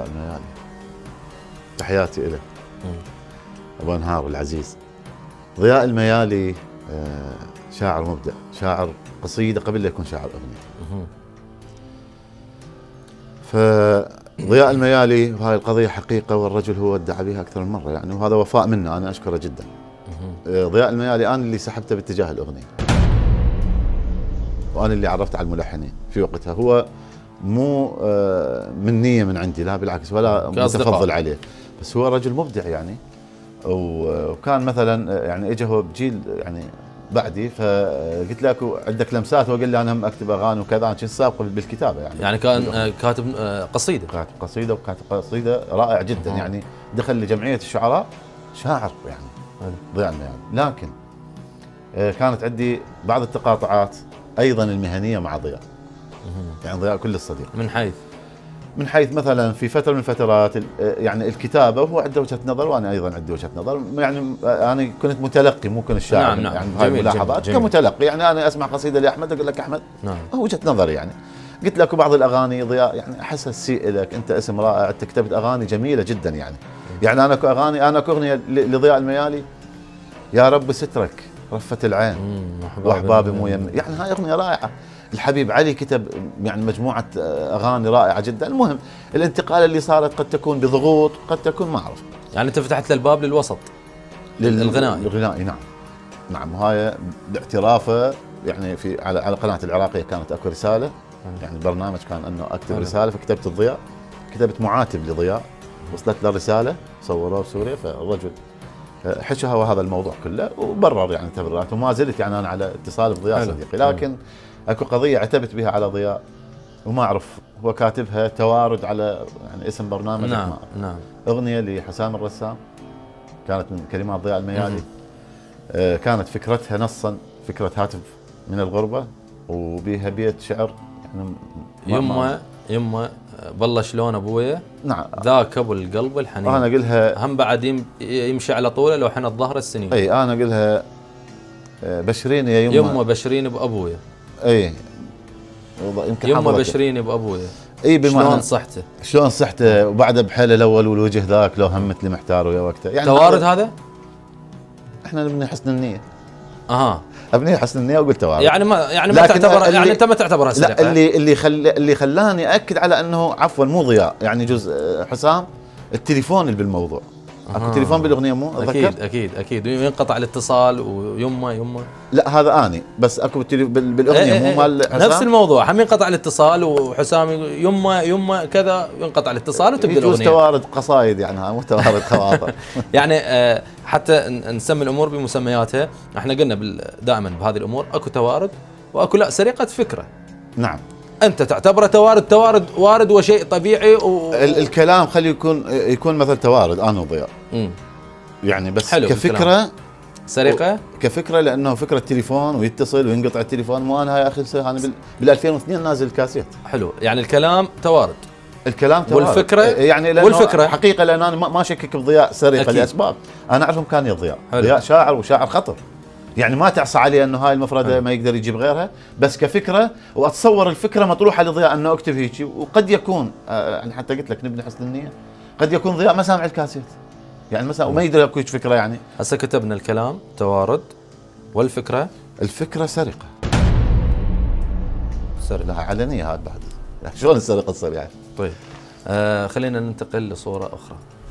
ضياء الميالي. تحياتي له أبو أنهار العزيز. ضياء الميالي شاعر مبدع، شاعر قصيدة قبل لا يكون شاعر أغنية. فضياء الميالي، وهاي القضية حقيقة، والرجل هو ادعى بها أكثر من مرة يعني، وهذا وفاء منه، أنا أشكره جدا. ضياء الميالي أنا اللي سحبته باتجاه الأغنية، وأنا اللي عرفت على الملحنين في وقتها. هو مو من نية من عندي، لا بالعكس، ولا متفضل عليه، بس هو رجل مبدع يعني. وكان مثلا يعني اجى هو بجيل يعني بعدي، فقلت له عندك لمسات، وقال لي انا هم اكتب اغاني وكذا، انا كنت سابق بالكتابه يعني كان كاتب قصيده. كاتب قصيده، وكاتب قصيده رائع جدا يعني. دخل لجمعيه الشعراء شاعر يعني ضياء الميالي. لكن كانت عندي بعض التقاطعات ايضا المهنيه مع ضياء. يعني ضياء كل الصديق من حيث مثلا في فتره من الفترات يعني الكتابه، وهو عنده وجهه نظر وانا ايضا عندي وجهه نظر يعني. انا كنت متلقي مو كنت الشاعر. نعم. يعني هاي الملاحظات كمتلقي يعني. انا اسمع قصيده لاحمد اقول لك احمد وجهه نظري يعني. قلت لك بعض الاغاني ضياء يعني احسها تسيء لك، انت اسم رائع، انت كتبت اغاني جميله جدا يعني. يعني انا اغنيه لضياء الميالي، يا رب سترك رفت العين واحبابي مو يم، يعني هاي اغنيه رائعه. الحبيب علي كتب يعني مجموعة أغاني رائعة جدا. المهم الانتقال اللي صارت قد تكون بضغوط، قد تكون ما أعرف. يعني أنت فتحت له الباب للوسط الغنائي نعم. وهاي باعترافه يعني في على قناة العراقية كانت أكو رسالة، يعني البرنامج كان أنه أكتب رسالة، فكتبت الضياء، كتبت معاتب لضياء، وصلت له رسالة صوروها بسوريا، فالرجل حكى هذا الموضوع كله وبرر يعني تبريرات، وما زلت يعني أنا على اتصال بضياء صديقي. لكن اكو قضيه عتبت بها على ضياء وما اعرف، هو كاتبها توارد على يعني اسم برنامج. نعم. اغنيه لحسام الرسام كانت من كلمات ضياء الميالي. كانت فكرتها نصا فكره هاتف من الغربه، وبيها بيت شعر يعني يمه بالله شلون ابويا. نعم. ذاك ابو القلب الحنين. انا اقولها هم بعد يمشي على طوله لو حنت ظهر السنين. اي انا اقولها بشريني يا يمه بشريني بابويا. اي يمكن يمه بشريني بابويا. اي شلون صحته وبعده بحاله الاول والوجه ذاك لو همت لي محتار ويا وقته يعني. توارد هذا؟ احنا نبني حسن النيه. ابني حسن النيه وقلت توارد. يعني ما تعتبر يعني انت ما تعتبرها سرقه؟ لا، اللي خلاني اكد على انه عفوا مو ضياء يعني جزء حسام، التليفون اللي بالموضوع. اكو تليفون بالاغنيه مو اتذكر؟ اكيد ينقطع الاتصال ويمه. لا هذا اني بس اكو بالاغنيه مو مال حسام نفس الموضوع، هم ينقطع الاتصال وحسام يمه كذا ينقطع الاتصال وتبدا الاغنيه. يجوز توارد قصايد يعني، مو توارد خواطر. يعني حتى نسمي الامور بمسمياتها. احنا قلنا دائما بهذه الامور اكو توارد واكو لا سرقه فكره. نعم. انت تعتبره توارد وارد وشيء طبيعي الكلام خلي يكون مثل توارد انا وضياء. يعني بس كفكره سرقه كفكره، لانه فكره تليفون ويتصل وينقطع التليفون. مو انا هاي اخي انا بال 2002 نازل الكاسيت. حلو. يعني الكلام توارد والفكره يعني والفكره حقيقه، لان انا ما اشكك بضياء سرقه لاسباب انا اعرف امكانيه ضياء. ضياء شاعر وشاعر خطر يعني، ما تعصى عليه انه هاي المفردة ما يقدر يجيب غيرها، بس كفكره واتصور الفكره مطروحه لضياء انه اكتب هيك. وقد يكون يعني حتى قلت لك نبني حسن النيه، قد يكون ضياء ما سامع الكاسيت يعني مثلا وما يدري اكو هيك فكره يعني. هسه كتبنا الكلام توارد والفكره سرقه. لا علنيه هذا بعد، شلون السرقه تصير يعني؟ طيب خلينا ننتقل لصوره اخرى.